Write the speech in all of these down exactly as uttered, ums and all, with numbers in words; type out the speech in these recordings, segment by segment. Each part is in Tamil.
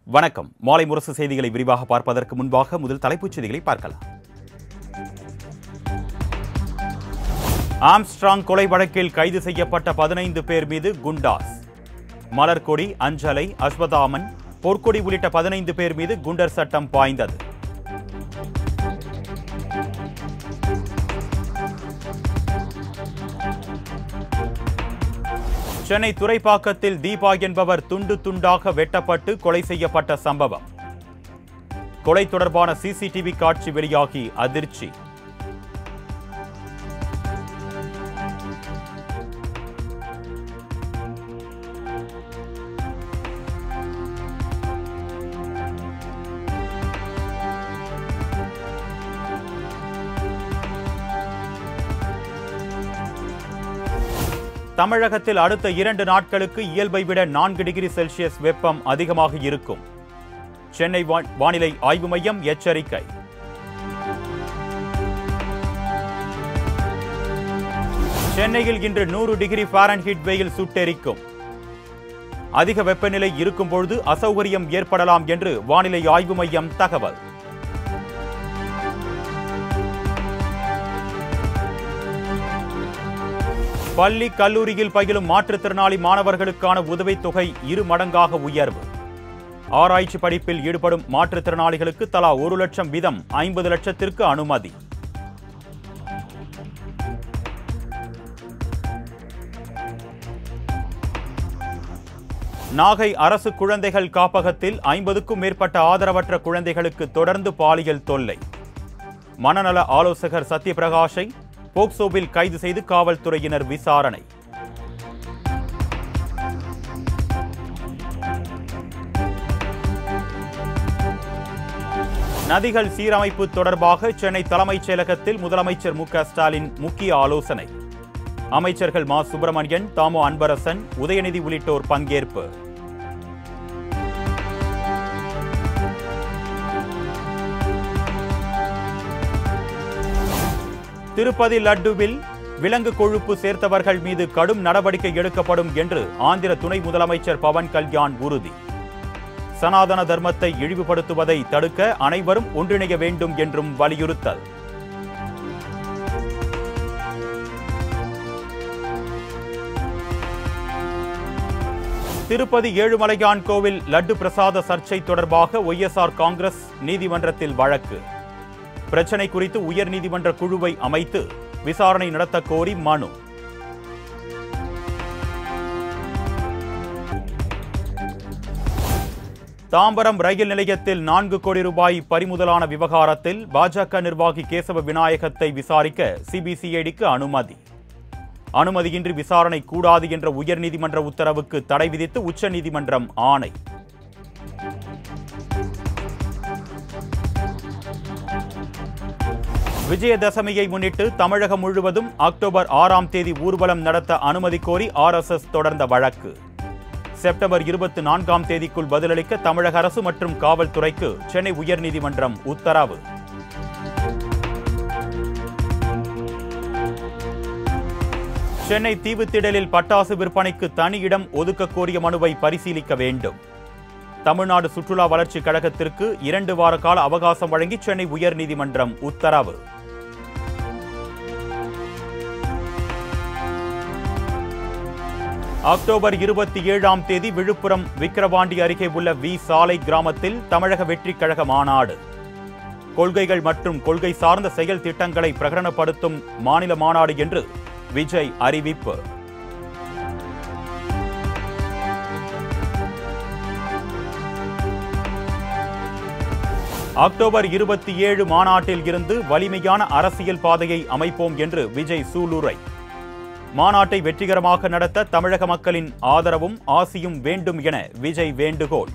வணக்கம். மாலை முரசு செய்திகளை விரிவாக பார்ப்பதற்கு முன்பாக முதல் தலைப்புச் செய்திகளை பார்க்கலாம். ஆம்ஸ்ட்ராங் கொலை வழக்கில் கைது செய்யப்பட்ட பதினைந்து பேர் மீது குண்டாஸ். மலர்கொடி, அஞ்சலை, அஸ்வதாமன், பொற்கொடி உள்ளிட்ட பதினைந்து பேர் மீது குண்டர் சட்டம் பாய்ந்தது. சென்னை துறைப்பாக்கத்தில் தீபா என்பவர் துண்டு துண்டாக வெட்டப்பட்டு கொலை செய்யப்பட்ட சம்பவம். கொலை தொடர்பான சிசிடிவி காட்சி வெளியாகி அதிர்ச்சி. தமிழகத்தில் அடுத்த இரண்டு நாட்களுக்கு இயல்பை விட நான்கு டிகிரி செல்சியஸ் வெப்பம் அதிகமாக இருக்கும். சென்னை வானிலை ஆய்வு மையம் எச்சரிக்கை. சென்னையில் இன்று நூறு டிகிரி ஃபாரன்ஹீட் வெயில் சுட்டெரிக்கும். அதிக வெப்பநிலை இருக்கும் பொழுது அசௌகரியம் ஏற்படலாம் என்று வானிலை ஆய்வு மையம் தகவல். பள்ளி கல்லூரியில் பயிலும் மாற்றுத்திறனாளி மாணவர்களுக்கான உதவித்தொகை இரு மடங்காக உயர்வு. ஆராய்ச்சி படிப்பில் ஈடுபடும் மாற்றுத்திறனாளிகளுக்கு தலா ஒரு லட்சம் வீதம் ஐம்பது லட்சத்திற்கு அனுமதி. நாகை அரசு குழந்தைகள் காப்பகத்தில் ஐம்பதுக்கும் மேற்பட்ட ஆதரவற்ற குழந்தைகளுக்கு தொடர்ந்து பாலியல் தொல்லை. மனநல ஆலோசகர் சத்யபிரகாஷை போக்சோவில் கைது செய்து காவல்துறையினர் விசாரணை. நதிகள் சீரமைப்பு தொடர்பாக சென்னை தலைமைச் செயலகத்தில் முதலமைச்சர் மு க ஸ்டாலின் முக்கிய ஆலோசனை. அமைச்சர்கள் மா சுப்பிரமணியன், தாமோ அன்பரசன், உதயநிதி உள்ளிட்டோர் பங்கேற்பு. திருப்பதி லட்டுவில் விலங்கு கொழுப்பு சேர்த்தவர்கள் மீது கடும் நடவடிக்கை எடுக்கப்படும் என்று ஆந்திர துணை முதலமைச்சர் பவன் கல்யாண் உறுதி. சனாதன தர்மத்தை இழிவுபடுத்துவதை தடுக்க அனைவரும் ஒன்றிணைய வேண்டும் என்றும் வலியுறுத்தல். திருப்பதி ஏழுமலையான் கோவில் லட்டு பிரசாத சர்ச்சை தொடர்பாக ஒய் எஸ் ஆர் காங்கிரஸ் நீதிமன்றத்தில் வழக்கு. பிரச்சனை குறித்து உயர்நீதிமன்ற குழுவை அமைத்து விசாரணை நடத்த கோரி மனு. தாம்பரம் ரயில் நிலையத்தில் நான்கு கோடி ரூபாய் பறிமுதலான விவகாரத்தில் பாஜக நிர்வாகி கேசவ விநாயகத்தை விசாரிக்க சிபிசிஐடிக்கு அனுமதி. அனுமதியின்றி விசாரணை கூடாது என்ற உயர்நீதிமன்ற உத்தரவுக்கு தடை விதித்து உச்சநீதிமன்றம் ஆணை. விஜயதசமியை முன்னிட்டு தமிழகம் முழுவதும் அக்டோபர் ஆறாம் தேதி ஊர்வலம் நடத்த அனுமதி கோரி ஆர் எஸ் எஸ் தொடர்ந்த வழக்கு. செப்டம்பர் இருபத்தி நான்காம் தேதிக்குள் பதிலளிக்க தமிழக அரசு மற்றும் காவல்துறைக்கு சென்னை உயர்நீதிமன்றம் உத்தரவு. சென்னை தீவுத்திடலில் பட்டாசு விற்பனைக்கு தனி இடம் ஒதுக்க கோரிய மனுவை பரிசீலிக்க வேண்டும். தமிழ்நாடு சுற்றுலா வளர்ச்சி கழகத்திற்கு இரண்டு வார கால அவகாசம் வழங்கி சென்னை உயர்நீதிமன்றம் உத்தரவு. அக்டோபர் இருபத்தி ஏழாம் தேதி விழுப்புரம் விக்கிரவாண்டி அருகே உள்ள வி சாலை கிராமத்தில் தமிழக வெற்றிக் கழக மாநாடு. கொள்கைகள் மற்றும் கொள்கை சார்ந்த செயல் திட்டங்களை பிரகடனப்படுத்தும் மாநில மாநாடு என்று விஜய் அறிவிப்பு. அக்டோபர் இருபத்தி ஏழு மாநாட்டில் இருந்து வலிமையான அரசியல் பாதையை அமைப்போம் என்று விஜய் சூளுரை. மாநாட்டை வெற்றிகரமாக நடத்த தமிழக மக்களின் ஆதரவும் ஆசியும் வேண்டும் என விஜய் வேண்டுகோள்.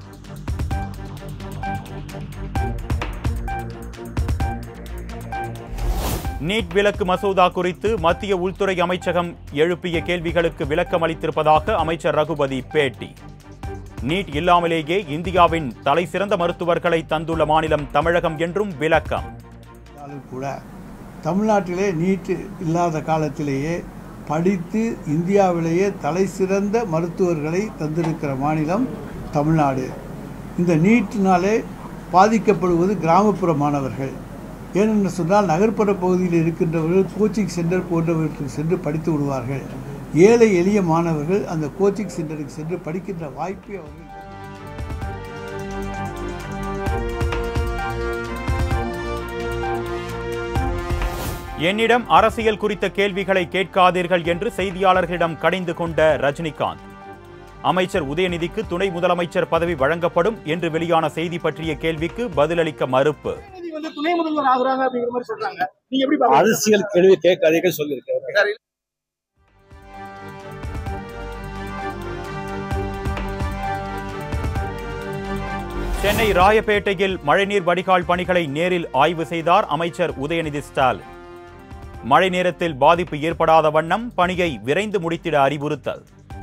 நீட் விலக்கு மசோதா குறித்து மத்திய உள்துறை அமைச்சகம் எழுப்பிய கேள்விகளுக்கு விளக்கம் அளித்திருப்பதாக அமைச்சர் ரகுபதி பேட்டி. நீட் இல்லாமலேயே இந்தியாவின் தலை சிறந்த மருத்துவர்களை தந்துள்ள மாநிலம் தமிழகம் என்றும் விளக்கம். கூட தமிழ்நாட்டிலே நீட் இல்லாத காலத்திலேயே படித்து இந்தியாவிலேயே தலை சிறந்த மருத்துவர்களை தந்திருக்கிற மாநிலம் தமிழ்நாடு. இந்த நீட்டினாலே பாதிக்கப்படுவது கிராமப்புற மாணவர்கள். ஏனென்று சொன்னால் நகர்ப்புற பகுதியில் இருக்கின்றவர்கள் கோச்சிங் சென்டர் போன்றவற்றுக்கு சென்று படித்து விடுவார்கள். ஏழை எளிய மாணவர்கள் அந்த கோச்சிங் சென்டருக்கு சென்று படிக்கின்ற வாய்ப்பை அவர்கள். என்னிடம் அரசியல் குறித்த கேள்விகளை கேட்காதீர்கள் என்று செய்தியாளர்களிடம் கடிந்து கொண்ட ரஜினிகாந்த். அமைச்சர் உதயநிதிக்கு துணை முதலமைச்சர் பதவி வழங்கப்படும் என்று வெளியான செய்தி பற்றிய கேள்விக்கு பதிலளிக்க மறுப்பு. அரசியல் கேள்வி கேட்காதீர்கள் சொல்லியிருக்கேன். சென்னை ராயப்பேட்டையில் மழைநீர் வடிகால் பணிகளை நேரில் ஆய்வு செய்தார் அமைச்சர் உதயநிதி ஸ்டாலின். மழை நேரத்தில் பாதிப்பு ஏற்படாத வண்ணம் பணியை விரைந்து முடித்திட அறிவுறுத்தல்.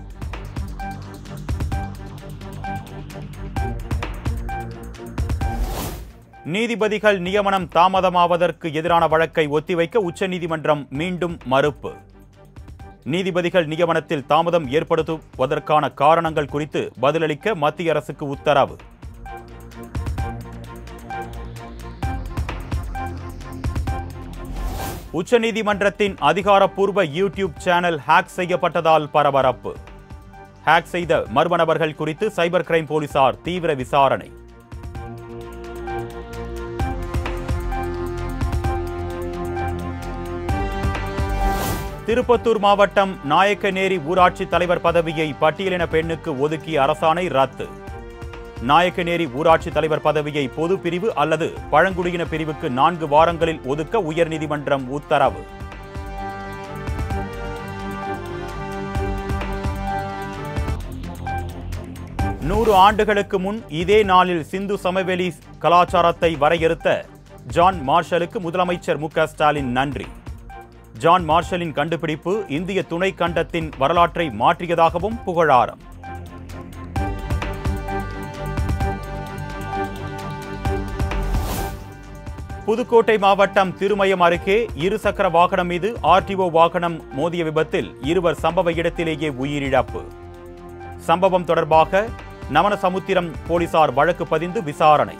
நீதிபதிகள் நியமனம் தாமதமாவதற்கு எதிரான வழக்கை ஒத்திவைக்க உச்சநீதிமன்றம் மீண்டும் மறுப்பு. நீதிபதிகள் நியமனத்தில் தாமதம் ஏற்படுத்துவதற்கான காரணங்கள் குறித்து பதிலளிக்க மத்திய அரசுக்கு உத்தரவு. உச்சநீதிமன்றத்தின் அதிகாரப்பூர்வ யூடியூப் சேனல் ஹேக் செய்யப்பட்டதால் பரபரப்பு. ஹேக் செய்த மர்ம நபர்கள் குறித்து சைபர் கிரைம் போலீசார் தீவிர விசாரணை. திருப்பத்தூர் மாவட்டம் நாயக்கநேரி ஊராட்சி தலைவர் பதவியை பட்டியலின பெண்ணுக்கு ஒதுக்கிய அரசாணை ரத்து. நாயக்கநேரி ஊராட்சி தலைவர் பதவியை பொது பிரிவு அல்லது பழங்குடியின பிரிவுக்கு நான்கு வாரங்களில் ஒதுக்க உயர்நீதிமன்றம் உத்தரவு. நூறு ஆண்டுகளுக்கு முன் இதே நாளில் சிந்து சமவெளி கலாச்சாரத்தை வரையறுத்த ஜான் மார்ஷலுக்கு முதலமைச்சர் மு க ஸ்டாலின் நன்றி. ஜான் மார்ஷலின் கண்டுபிடிப்பு இந்திய துணை கண்டத்தின் வரலாற்றை மாற்றியதாகவும் புகழாரம். புதுக்கோட்டை மாவட்டம் திருமயம் அருகே இருசக்கர வாகனம் மீது ஆர்டிஓ வாகனம் மோதிய விபத்தில் இருவர் சம்பவ இடத்திலேயே உயிரிழப்பு. சம்பவம் தொடர்பாக நமனசமுத்திரம் போலீசார் வழக்கு பதிந்து விசாரணை.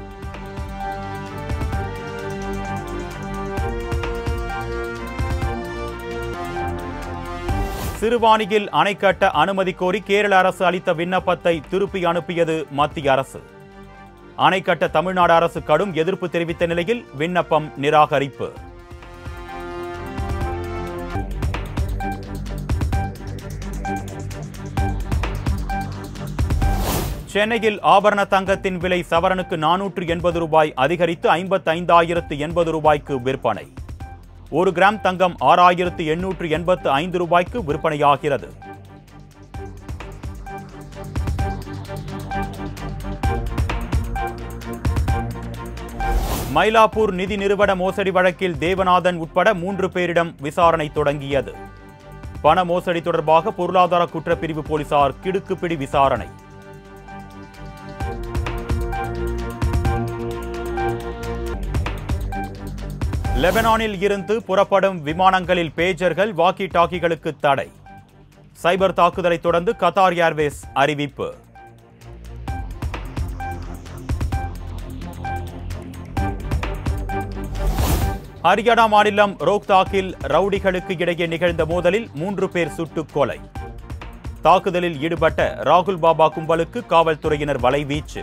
சிறுவாணியில் அணை கட்ட அனுமதி கோரி கேரள அரசு அளித்த விண்ணப்பத்தை திருப்பி அனுப்பியது மத்திய அரசு. அணை கட்ட தமிழ்நாடு அரசு கடும் எதிர்ப்பு தெரிவித்த நிலையில் விண்ணப்பம் நிராகரிப்பு. சென்னையில் ஆபரண தங்கத்தின் விலை சவரனுக்கு நானூற்று எண்பது ரூபாய் அதிகரித்து ஐம்பத்தி ஐந்தாயிரத்து எண்பது ரூபாய்க்கு விற்பனை. ஒரு கிராம் தங்கம் ஆறாயிரத்து எண்ணூற்று எண்பத்து ஐந்து ரூபாய்க்கு விற்பனையாகிறது. மயிலாப்பூர் நிதி நிறுவன மோசடி வழக்கில் தேவநாதன் உட்பட மூன்று பேரிடம் விசாரணை தொடங்கியது. பண மோசடி தொடர்பாக பொருளாதார குற்றப்பிரிவு போலீசார் கிடுக்குப்பிடி விசாரணை. லெபனானில் இருந்து புறப்படும் விமானங்களில் பேஜர்கள் வாக்கி டாக்கிகளுக்கு தடை. சைபர் தாக்குதலை தொடர்ந்து கத்தார் ஏர்வேஸ் அறிவிப்பு. ஹரியானா மாநிலம் ரோக்தாக்கில் ரவுடிகளுக்கு இடையே நிகழ்ந்த மோதலில் மூன்று பேர் சுட்டுக் கொலை. தாக்குதலில் ஈடுபட்ட ராகுல் பாபா கும்பலுக்கு காவல்துறையினர் வலைவீச்சு.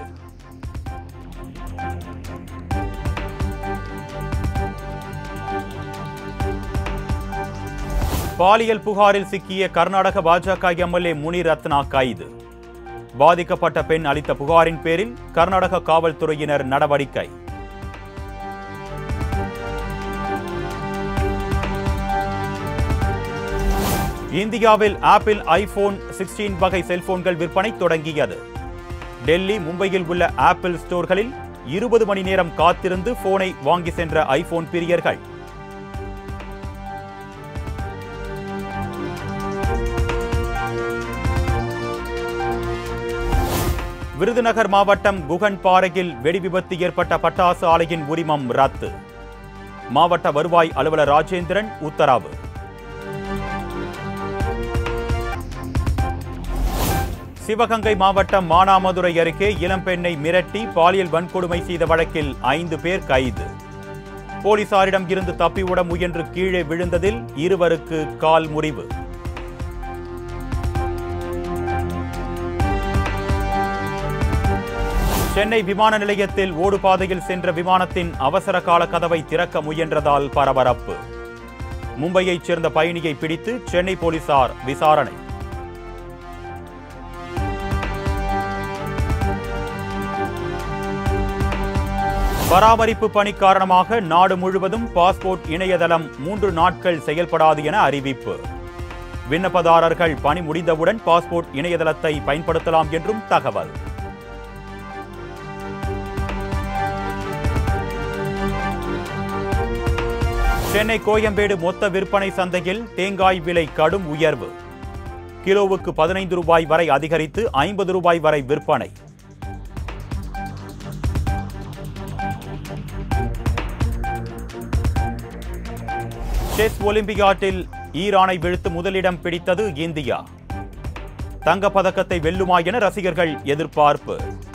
பாலியல் புகாரில் சிக்கிய கர்நாடக பாஜக எம்எல்ஏ முனி ரத்னா கைது. பாதிக்கப்பட்ட பெண் அளித்த புகாரின் பேரில் கர்நாடக காவல்துறையினர் நடவடிக்கை. இந்தியாவில் ஆப்பிள் ஐபோன் சிக்ஸ்டீன் வகை செல்போன்கள் விற்பனை தொடங்கியது. டெல்லி, மும்பையில் உள்ள ஆப்பிள் ஸ்டோர்களில் இருபது மணி நேரம் காத்திருந்து போனை வாங்கி சென்ற ஐபோன் பிரியர்கள். விருதுநகர் மாவட்டம் குகன்பாறையில் வெடி விபத்து ஏற்பட்ட பட்டாசு ஆலையின் உரிமம் ரத்து. மாவட்ட வருவாய் அலுவலர் ராஜேந்திரன் உத்தரவு. சிவகங்கை மாவட்டம் மானாமதுரை அருகே இளம்பெண்ணை மிரட்டி பாலியல் வன்கொடுமை செய்த வழக்கில் ஐந்து பேர் கைது. போலீசாரிடம் இருந்து தப்பிவிட முயன்று கீழே விழுந்ததில் இருவருக்கு கால் முறிவு. சென்னை விமான நிலையத்தில் ஓடுபாதையில் சென்ற விமானத்தின் அவசர கால கதவை திறக்க முயன்றதால் பரபரப்பு. மும்பையைச் சேர்ந்த பயணியை பிடித்து சென்னை போலீசார் விசாரணை. பராமரிப்பு பணி காரணமாக நாடு முழுவதும் பாஸ்போர்ட் இணையதளம் மூன்று நாட்கள் செயல்படாது என அறிவிப்பு. விண்ணப்பதாரர்கள் பணி முடிந்தவுடன் பாஸ்போர்ட் இணையதளத்தை பயன்படுத்தலாம் என்றும் தகவல். சென்னை கோயம்பேடு மொத்த விற்பனை சந்தையில் தேங்காய் விலை கடும் உயர்வு. கிலோவுக்கு பதினைந்து ரூபாய் வரை அதிகரித்து ஐம்பது ரூபாய் வரை விற்பனை. செஸ் ஒலிம்பியாட்டில் ஈரானை வீழ்த்து முதலிடம் பிடித்தது இந்தியா. தங்கப்பதக்கத்தை வெல்லுமா என ரசிகர்கள் எதிர்பார்ப்பு.